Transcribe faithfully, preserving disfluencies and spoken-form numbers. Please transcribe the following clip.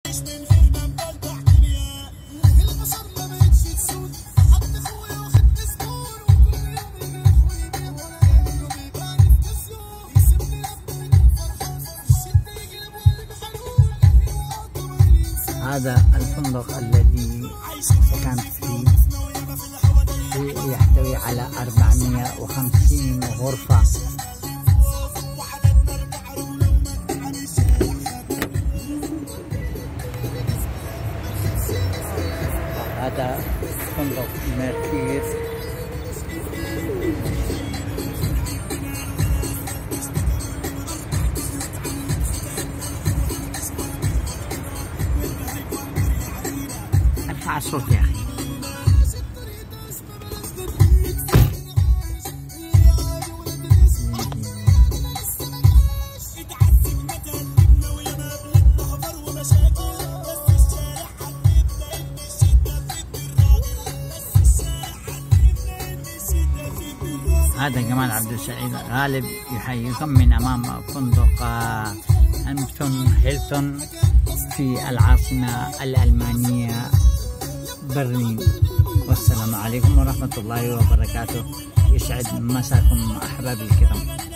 هذا الفندق الذي سكنت فيه يحتوي على أربعمائة وخمسين غرفة. هذا فندق ميركير. ارفع الصوت يا أخي. هذا جمال عبد السعيد غالب يحييكم من أمام فندق هامبتون هيلتون في العاصمة الألمانية برلين. والسلام عليكم ورحمة الله وبركاته. يسعد مساكم أحبابي الكرام.